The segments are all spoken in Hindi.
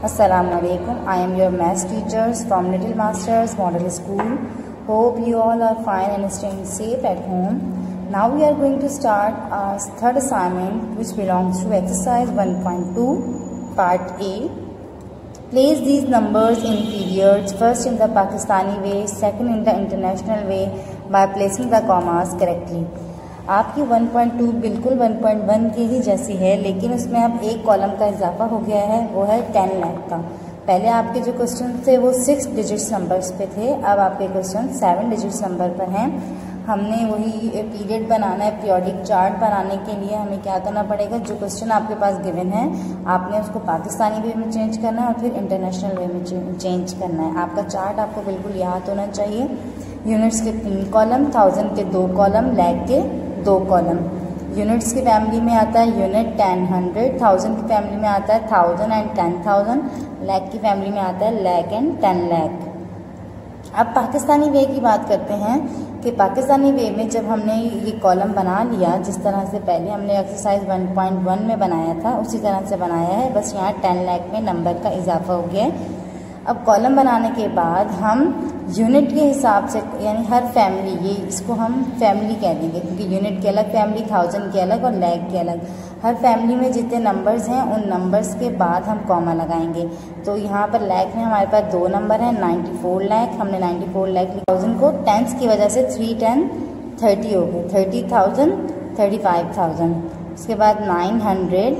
Assalamualaikum. I am your maths teachers from Little Masters Model School. Hope you all are fine and staying safe at home. Now we are going to start our third assignment, which belongs to exercise 1.2 part A. Place these numbers in periods, first in the Pakistani way, second in the international way, by placing the commas correctly. आपकी 1.2 बिल्कुल 1.1 की ही जैसी है, लेकिन उसमें अब एक कॉलम का इजाफा हो गया है, वो है 10 लाख का। पहले आपके जो क्वेश्चन थे वो 6 डिजिट्स नंबर्स पे थे, अब आपके क्वेश्चन 7 डिजिट्स नंबर पर हैं। हमने वही पीरियड बनाना है, पीरियोडिक चार्ट बनाने के लिए हमें क्या करना पड़ेगा, जो क्वेश्चन आपके पास गिवन है आपने उसको पाकिस्तानी वे में चेंज करना है और फिर इंटरनेशनल वे में चेंज करना है। आपका चार्ट आपको बिल्कुल याद होना चाहिए। यूनिट्स के 3 कॉलम, 1000 के 2 कॉलम, लैख के 2 कॉलम। यूनिट्स की फैमिली में आता है यूनिट 10 100, 1000 की फैमिली में आता है 1000 एंड 10,000, लैख की फैमिली में आता है लैख एंड 10 लाख। अब पाकिस्तानी वे की बात करते हैं कि पाकिस्तानी वे में जब हमने ये कॉलम बना लिया, जिस तरह से पहले हमने एक्सरसाइज 1.1 में बनाया था उसी तरह से बनाया है, बस यहाँ 10 लाख में नंबर का इजाफा हो गया है। अब कॉलम बनाने के बाद हम यूनिट के हिसाब से, यानी हर फैमिली, ये इसको हम फैमिली कह देंगे क्योंकि यूनिट की अलग फैमिली, 1000 की अलग और लैख की अलग। हर फैमिली में जितने नंबर्स हैं उन नंबर्स के बाद हम कॉमा लगाएंगे। तो यहाँ पर लैख में हमारे पास 2 नंबर हैं, 94 लाख, हमने 94 लाख लिखा। 1000 को टेंस की वजह से 3 10 30 हो गए, 30,000 35,000। उसके बाद 900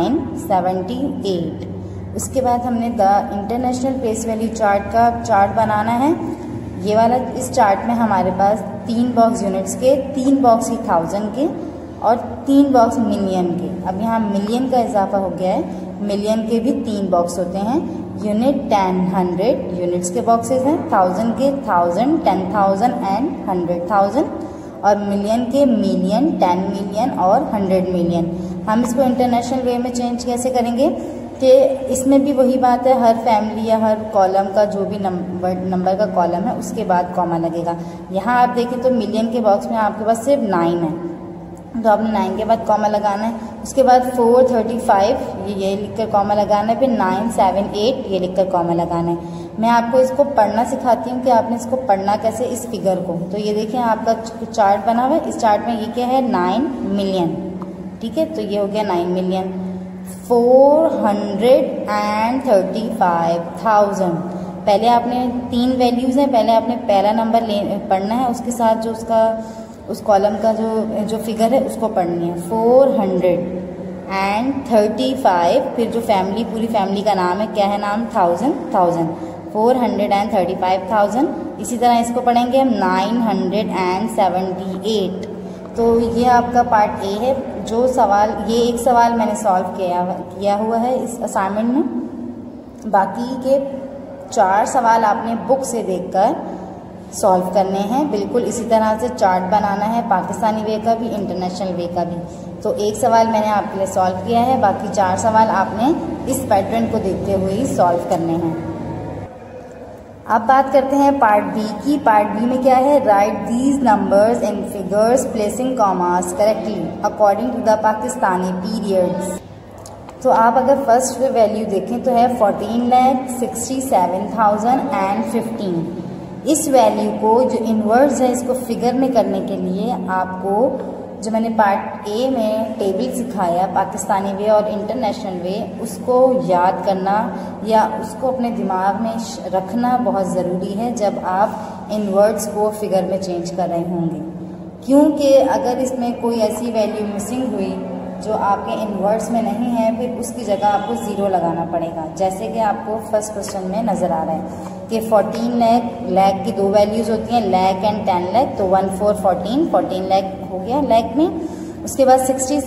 978। उसके बाद हमने the international place value chart का चार्ट बनाना है। ये वाला, इस चार्ट में हमारे पास 3 बॉक्स यूनिट्स के, 3 बॉक्स ही 1000 के और 3 बॉक्स मिलियन के। अब यहाँ मिलियन का इजाफा हो गया है, मिलियन के भी 3 बॉक्स होते हैं। यूनिट 10 100 यूनिट्स के बॉक्सेस हैं, 1000 के 1000, 10,000 एंड 100,000 और मिलियन के मिलियन, 10 मिलियन और 100 मिलियन। हम इसको इंटरनेशनल वे में चेंज कैसे करेंगे कि इसमें भी वही बात है, हर फैमिली या हर कॉलम का जो भी नंबर का कॉलम है उसके बाद कॉमा लगेगा। यहाँ आप देखें तो मिलियन के बॉक्स में आपके पास सिर्फ 9 है, तो आपने 9 के बाद कॉमा लगाना है। उसके बाद 435 ये लिखकर कॉमा लगाना है, फिर 978 ये लिखकर कॉमा लगाना है। मैं आपको इसको पढ़ना सिखाती हूँ कि आपने इसको पढ़ना कैसे, इस फिगर को। तो ये देखें आपका चार्ट बना हुआ है, इस चार्ट में ये क्या है 9 मिलियन, ठीक है। तो ये हो गया 9 मिलियन। 435,000। पहले आपने 3 वैल्यूज़ हैं, पहले आपने पहला नंबर पढ़ना है, उसके साथ जो उसका उस कॉलम का जो फिगर है उसको पढ़नी है। 435, फिर जो फैमिली, पूरी फैमिली का नाम है, क्या है नाम, 1000 435,000। इसी तरह इसको पढ़ेंगे हम 978। तो ये आपका पार्ट ए है। जो सवाल, ये एक सवाल मैंने सॉल्व किया हुआ है इस असाइनमेंट में, बाकी के 4 सवाल आपने बुक से देखकर सॉल्व करने हैं। बिल्कुल इसी तरह से चार्ट बनाना है, पाकिस्तानी वे का भी, इंटरनेशनल वे का भी। तो एक सवाल मैंने आपके लिए सॉल्व किया है, बाकी 4 सवाल आपने इस पैटर्न को देखते हुए ही सॉल्व करने हैं। अब बात करते हैं पार्ट बी की। पार्ट बी में क्या है, write these numbers in figures placing commas correctly according to the Pakistani periods. तो आप अगर फर्स्ट वैल्यू देखें तो है 14,67,000 एंड 15। इस वैल्यू को जो इनवर्स है इसको फिगर में करने के लिए आपको, जो मैंने पार्ट ए में टेबल सिखाया पाकिस्तानी वे और इंटरनेशनल वे, उसको याद करना या उसको अपने दिमाग में रखना बहुत ज़रूरी है जब आप इन वर्ड्स को फिगर में चेंज कर रहे होंगे। क्योंकि अगर इसमें कोई ऐसी वैल्यू मिसिंग हुई जो आपके इन वर्ड्स में नहीं है, फिर उसकी जगह आपको 0 लगाना पड़ेगा। जैसे कि आपको फर्स्ट क्वेश्चन में नज़र आ रहा है कि 14 लाख की 2 वैल्यूज़ होती हैं, लैख एंड 10 लाख। तो 14 लाख हो गया लैख में। उसके बाद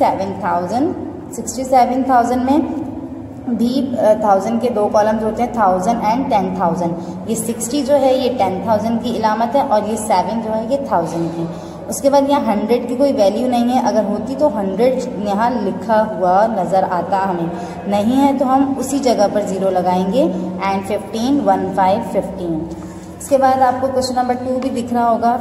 67,000 में भी 1000 के 2 कॉलम्स होते हैं, 1000 एंड 10,000। ये 60 जो है ये 10,000 की इलामत है और ये 7 जो है ये 1000 की। उसके बाद यहाँ 100 की कोई वैल्यू नहीं है, अगर होती तो 100 यहाँ लिखा हुआ नज़र आता, हमें नहीं है तो हम उसी जगह पर 0 लगाएंगे। एंड 15 इसके बाद आपको क्वेश्चन नंबर 2 भी दिख रहा होगा,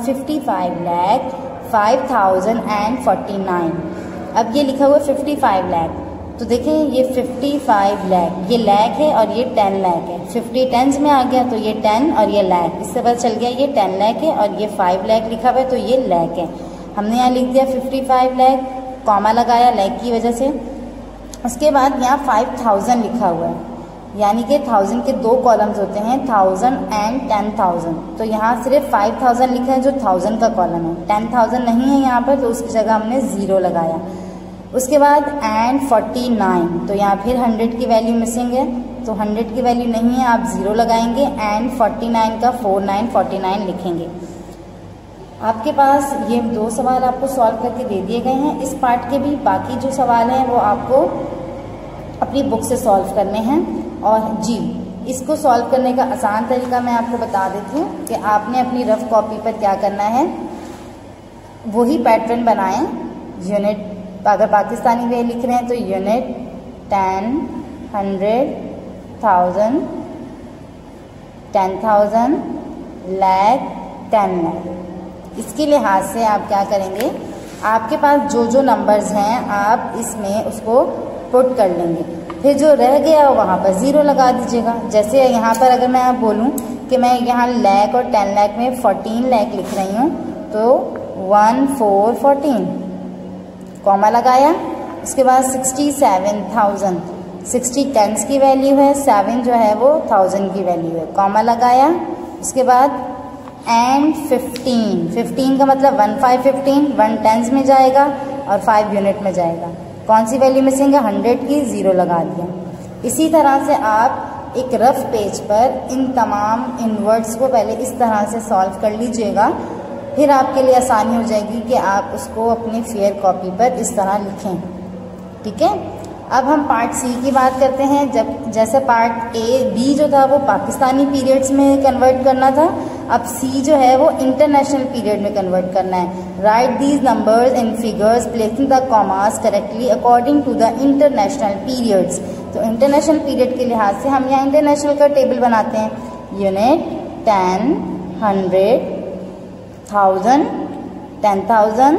55,05,049। अब ये लिखा हुआ 55 लाख, तो देखें ये 55 लाख, ये लाख है और ये 10 लाख है। 50 टेंस में आ गया तो ये 10 और ये लाख, इससे पता चल गया ये 10 लाख है और ये 5 लाख लिखा हुआ है तो ये लाख है। हमने यहाँ लिख दिया 55 लाख, कॉमा लगाया लाख की वजह से। उसके बाद यहाँ 5000 लिखा हुआ है, यानी कि 1000 के दो कॉलम्स होते हैं, 1000 एंड 10,000। तो यहाँ सिर्फ 5000 लिखा है जो 1000 का कॉलम है, 10,000 नहीं है यहाँ पर, तो उसकी जगह हमने 0 लगाया। उसके बाद एंड 49, तो यहाँ फिर 100 की वैल्यू मिसिंग है, तो 100 की वैल्यू नहीं है, आप 0 लगाएंगे। एंड 49 का 49 लिखेंगे। आपके पास ये 2 सवाल आपको सॉल्व करके दे दिए गए हैं इस पार्ट के भी। बाकी जो सवाल हैं वो आपको अपनी बुक से सॉल्व करने हैं। और जी, इसको सॉल्व करने का आसान तरीका मैं आपको बता देती हूँ कि आपने अपनी रफ कॉपी पर क्या करना है, वही पैटर्न बनाएं। यूनिट, अगर पाकिस्तानी वे लिख रहे हैं तो यूनिट 10, 100, 1000, 10,000, लाख, 10 लाख। इसके लिहाज से आप क्या करेंगे, आपके पास जो जो नंबर्स हैं आप इसमें उसको पुट कर लेंगे, फिर जो रह गया वहाँ पर 0 लगा दीजिएगा। जैसे यहाँ पर अगर मैं बोलूँ कि मैं यहाँ लाख और 10 लाख में 14 लाख लिख रही हूँ, तो 1 4 14 कॉमा लगाया। उसके बाद 67,000, 60 टेंस की वैल्यू है, 7 जो है वो 1000 की वैल्यू है, कॉमा लगाया। उसके बाद एंड 15 का मतलब 1 5 15, 1 टेंस में जाएगा और 5 यूनिट में जाएगा। कौन सी वैल्यू मिसिंग है, 100 की, 0 लगा दिया। इसी तरह से आप एक रफ पेज पर इन तमाम इनवर्ड्स को पहले इस तरह से सॉल्व कर लीजिएगा, फिर आपके लिए आसानी हो जाएगी कि आप उसको अपनी फेयर कॉपी पर इस तरह लिखें। ठीक है, अब हम पार्ट सी की बात करते हैं। जैसे पार्ट ए बी जो था वो पाकिस्तानी पीरियड्स में कन्वर्ट करना था, अब सी जो है वो इंटरनेशनल पीरियड में कन्वर्ट करना है। Write these numbers in figures placing the commas correctly according to the international periods. तो इंटरनेशनल पीरियड के लिहाज से हम यहाँ इंटरनेशनल का टेबल बनाते हैं। यूनिट 10, 100, 1000, 10,000,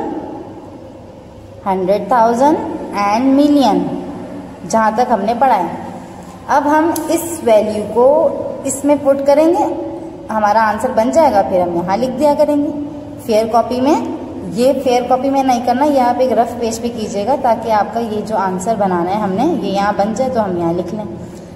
100,000 एंड मिलियन, जहाँ तक हमने पढ़ा है। अब हम इस वैल्यू को इसमें पुट करेंगे, हमारा आंसर बन जाएगा, फिर हम यहाँ लिख दिया करेंगे फेयर कॉपी में। ये फेयर कॉपी में नहीं करना, ये आप एक रफ पेज पे कीजिएगा ताकि आपका ये जो आंसर बनाना है हमने ये यहाँ बन जाए, तो हम यहाँ लिख लें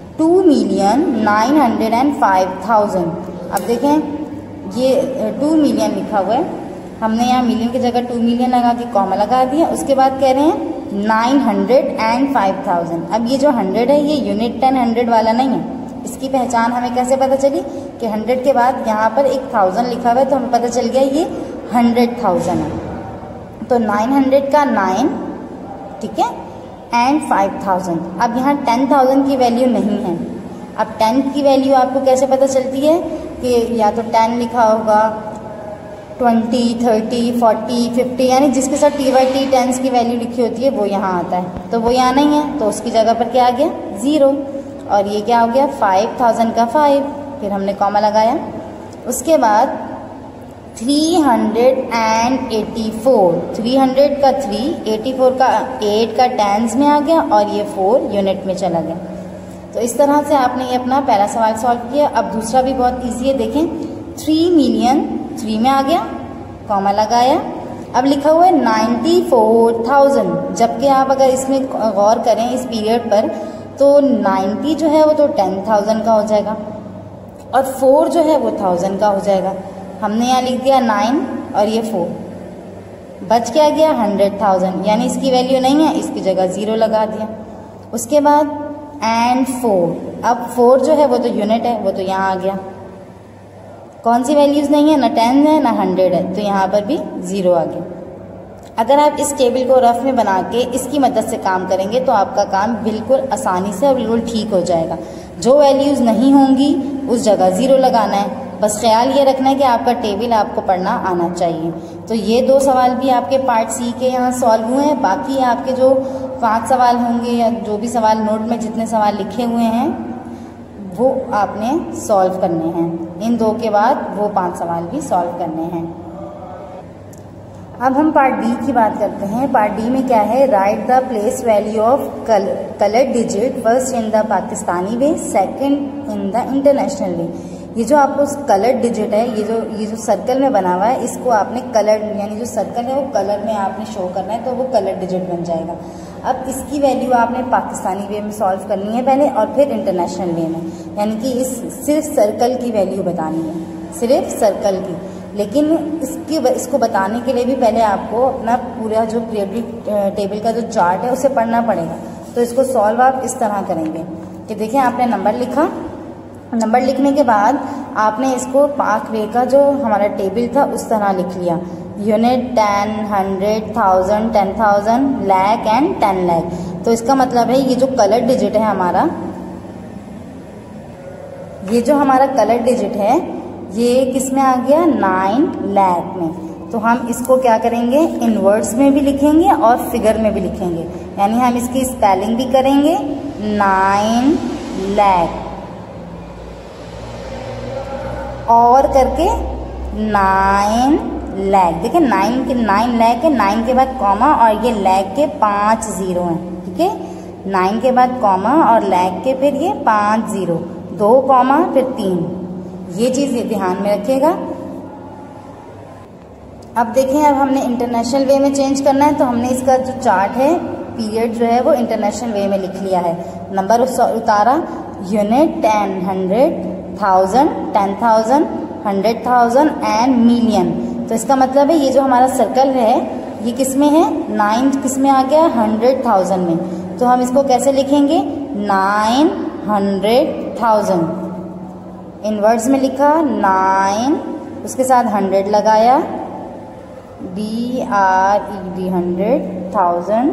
2,905,000। अब देखें ये 2 मिलियन लिखा हुआ है, हमने यहाँ मिलियन की जगह 2 मिलियन लगा के कॉमा लगा दिया। उसके बाद कह रहे हैं 905,000। अब ये जो 100 है ये यूनिट 10 100 वाला नहीं है, इसकी पहचान हमें कैसे पता चली कि 100 के बाद यहाँ पर एक 1000 लिखा हुआ है, तो हमें पता चल गया ये 100,000 है। तो 900 का 9, ठीक है, एंड 5000। अब यहाँ 10,000 की वैल्यू नहीं है। अब 10 की वैल्यू आपको कैसे पता चलती है कि या तो 10 लिखा होगा, 20, 30, 40, 50, यानी जिसके साथ T/T टेंस की वैल्यू लिखी होती है वो यहाँ आता है, तो वो यहाँ नहीं है, तो उसकी जगह पर क्या आ गया 0। और ये क्या हो गया 5000 का 5, फिर हमने कॉमा लगाया। उसके बाद 384, 300 का 3, 84 का 8 का टेंस में आ गया और ये 4 यूनिट में चला गया। तो इस तरह से आपने ये अपना पहला सवाल सॉल्व किया। अब दूसरा भी बहुत ईजी है, देखें 3 मिलियन 3 में आ गया, कॉमा लगाया। अब लिखा हुआ है 94,000, जबकि आप अगर इसमें गौर करें इस पीरियड पर तो 90 जो है वो तो 10,000 का हो जाएगा और 4 जो है वो 1000 का हो जाएगा। हमने यहाँ लिख दिया 9 और ये 4, बच क्या गया 100,000, यानी इसकी वैल्यू नहीं है, इसकी जगह 0 लगा दिया। उसके बाद एंड 4, अब 4 जो है वो तो यूनिट है, वो तो यहाँ आ गया। कौन सी वैल्यूज़ नहीं है, ना 10 है ना 100 है, तो यहाँ पर भी 0 आ गया। अगर आप इस टेबल को रफ में बना के इसकी मदद से काम करेंगे तो आपका काम बिल्कुल आसानी से और बिल्कुल ठीक हो जाएगा। जो वैल्यूज़ नहीं होंगी उस जगह 0 लगाना है। बस ख्याल ये रखना है कि आपका टेबल आपको पढ़ना आना चाहिए। तो ये 2 सवाल भी आपके पार्ट सी के यहाँ सॉल्व हुए हैं। बाकी आपके जो 5 सवाल होंगे या जो भी सवाल नोट में जितने सवाल लिखे हुए हैं वो आपने सॉल्व करने हैं। इन 2 के बाद वो 5 सवाल भी सॉल्व करने हैं। अब हम पार्ट डी की बात करते हैं। पार्ट डी में क्या है, write the place value of coloured digit first in the Pakistani way, second in the international way. ये जो आपको कलर्ड डिजिट है, ये जो सर्कल में बना हुआ है, इसको आपने कलर्ड यानी जो सर्कल है वो कलर में आपने शो करना है, तो वो कलर्ड डिजिट बन जाएगा। अब इसकी वैल्यू आपने पाकिस्तानी वे में सॉल्व करनी है पहले, और फिर इंटरनेशनल वे में, यानी कि सिर्फ सर्कल की वैल्यू बतानी है, सिर्फ सर्कल की। लेकिन इसको बताने के लिए भी पहले आपको अपना पूरा जो पीरियोडिक टेबल का जो चार्ट है उसे पढ़ना पड़ेगा। तो इसको सॉल्व आप इस तरह करेंगे कि देखिए, आपने नंबर लिखा, नंबर लिखने के बाद आपने इसको पाक वे का जो हमारा टेबल था उस तरह लिख लिया, यूनिट, 10, 100, 1000, 10,000, लाख एंड 10 लाख। तो इसका मतलब है ये जो कलर डिजिट है हमारा, ये जो हमारा कलर डिजिट है ये किस में आ गया, 9 लाख में। तो हम इसको क्या करेंगे, इनवर्ड्स में भी लिखेंगे और फिगर में भी लिखेंगे, यानी हम इसकी स्पेलिंग भी करेंगे 9 लाख और करके 9 लाख। देखिए 9 लाख है, 9 के बाद कॉमा और ये लाख के 5 जीरो हैं, ठीक है। 9 के बाद कॉमा और लाख के फिर ये 5 जीरो, 2 कॉमा फिर 3, ये चीज़ ये ध्यान में रखिएगा। अब देखें, अब हमने इंटरनेशनल वे में चेंज करना है, तो हमने इसका जो चार्ट है, पीरियड जो है वो इंटरनेशनल वे में लिख लिया है। नंबर उतारा, यूनिट, 10, 100, 1000, 10,000, 100,000 एंड मिलियन। तो इसका मतलब है ये जो हमारा सर्कल है ये किस में है, 9 किस में आ गया, 100,000 में। तो हम इसको कैसे लिखेंगे, 900,000, इनवर्ड्स में लिखा 9, उसके साथ 100 लगाया, BRED 100,000।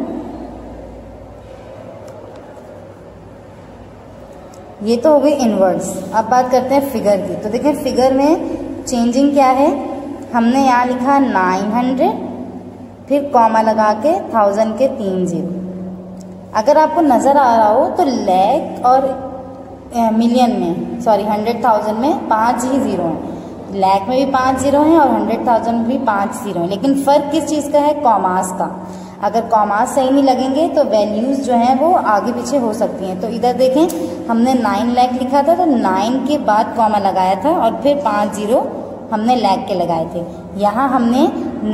ये तो हो गई इनवर्ड्स। अब बात करते हैं फिगर की। तो देखें फिगर में चेंजिंग क्या है, हमने यहाँ लिखा 900, फिर कॉमा लगा के 1000 के 3 जीरो। अगर आपको नज़र आ रहा हो तो लैख और मिलियन में, सॉरी 100,000 में 5 ही जीरो हैं, लैख में भी 5 जीरो हैं और 100,000 में भी 5 जीरो हैं। लेकिन फ़र्क किस चीज़ का है, कॉमास का। अगर कॉमास सही नहीं लगेंगे तो वैल्यूज़ जो हैं वो आगे पीछे हो सकती हैं। तो इधर देखें, हमने 9 लाख लिखा था तो 9 के बाद कॉमा लगाया था और फिर 5 जीरो हमने लाख के लगाए थे। यहाँ हमने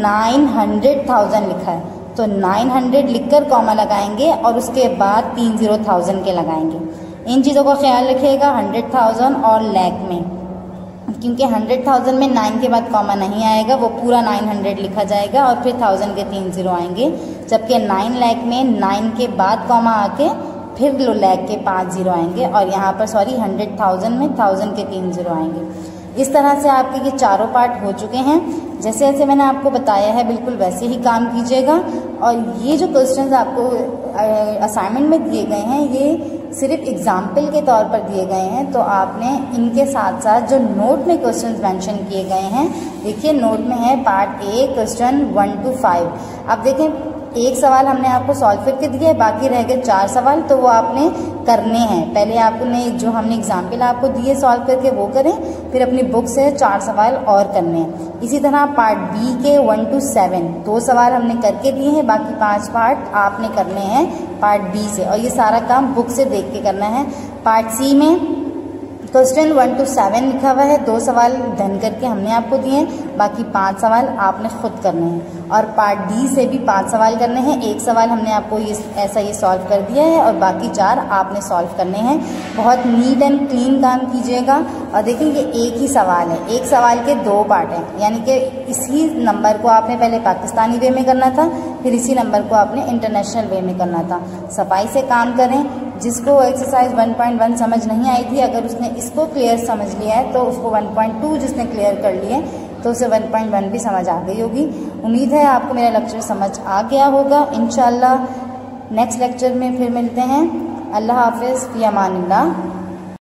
900,000 लिखा है, तो 900 लिखकर कॉमा लगाएंगे और उसके बाद 3 जीरो 1000 के लगाएंगे। इन चीज़ों का ख्याल रखिएगा 100,000 और लाख में, क्योंकि 100,000 में 9 के बाद कॉमा नहीं आएगा, वो पूरा 900 लिखा जाएगा और फिर 1000 के 3 जीरो आएंगे। जबकि 9 लाख में 9 के बाद कॉमा आके फिर लाख के 5 जीरो आएंगे और यहाँ पर 100,000 में 1000 के 3 जीरो आएंगे। इस तरह से आपके ये चारों पार्ट हो चुके हैं। जैसे जैसे मैंने आपको बताया है बिल्कुल वैसे ही काम कीजिएगा। और ये जो क्वेश्चंस आपको असाइनमेंट में दिए गए हैं ये सिर्फ एग्जाम्पल के तौर पर दिए गए हैं, तो आपने इनके साथ साथ जो नोट में क्वेश्चंस मेंशन किए गए हैं, देखिए नोट में है पार्ट ए क्वेश्चन 1 to 5। अब देखें एक सवाल हमने आपको सॉल्व करके दिया है, बाकी रह गए 4 सवाल, तो वो आपने करने हैं। पहले आपने जो हमने एग्जाम्पल आपको दिए सॉल्व करके वो करें, फिर अपनी बुक से 4 सवाल और करने हैं। इसी तरह पार्ट बी के 1 to 7 2 सवाल हमने करके दिए हैं, बाकी 5 पार्ट आपने करने हैं पार्ट बी से, और ये सारा काम बुक से देख के करना है। पार्ट सी में क्वेश्चन 1 to 7 लिखा हुआ है, 2 सवाल डन करके हमने आपको दिए हैं, बाकी 5 सवाल आपने खुद करने हैं। और पार्ट डी से भी 5 सवाल करने हैं, 1 सवाल हमने आपको ये सॉल्व कर दिया है और बाकी 4 आपने सॉल्व करने हैं। बहुत नीट एंड क्लीन काम कीजिएगा। और देखिए ये एक ही सवाल है, एक सवाल के 2 पार्ट हैं, यानी कि इसी नंबर को आपने पहले पाकिस्तानी वे में करना था, फिर इसी नंबर को आपने इंटरनेशनल वे में करना था। सफाई से काम करें। जिसको एक्सरसाइज 1.1 समझ नहीं आई थी, अगर उसने इसको क्लियर समझ लिया है तो उसको 1.2 जिसने क्लियर कर लिए तो उसे 1.1 भी समझ आ गई होगी। उम्मीद है आपको मेरा लेक्चर समझ आ गया होगा। इंशाल्लाह नेक्स्ट लेक्चर में फिर मिलते हैं। अल्लाह हाफिज़, फ़ी अमानिल्लाह।